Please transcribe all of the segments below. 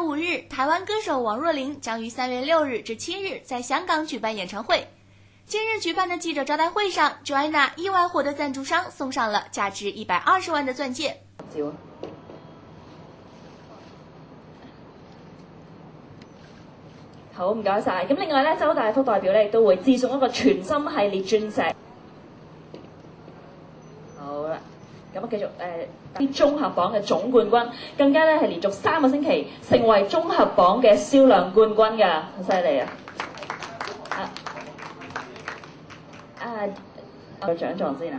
5日，台湾歌手王若琳将于3月6日至7日在香港举办演唱会。今日举办的记者招待会上 ，Joanna 意外获得赞助商送上了价值120万的钻戒。 好，唔該晒。咁另外咧，周大福代表咧亦都會致送一個全新系列鑽石。好啦，咁啊繼續啲綜合榜嘅總冠軍，更加咧係連續3個星期成為綜合榜嘅銷量冠軍㗎，好犀利啊！個獎狀先啊！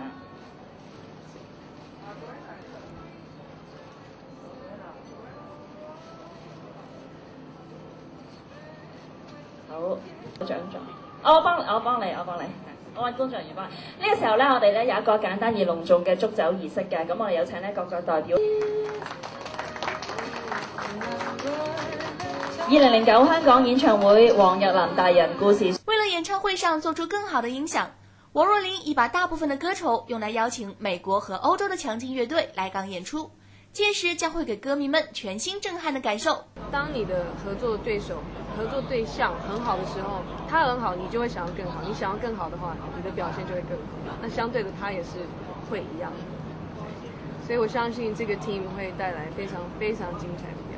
好，獎狀，我幫你，我揾工作人員幫你。呢個時候咧，我哋咧有一個簡單而隆重嘅祝酒儀式嘅，咁我哋有請咧各個代表。2009香港演唱會黃日林大人故事。 为了演唱会上做出更好的影响，王若琳已把大部分的歌酬用来邀请美国和欧洲的强劲乐队来港演出，届时将会给歌迷们全新震撼的感受。 当你的合作对手、合作对象很好的时候，他很好，你就会想要更好。你想要更好的话，你的表现就会更好。那相对的，他也是会一样。所以我相信这个 team 会带来非常非常精彩的表现。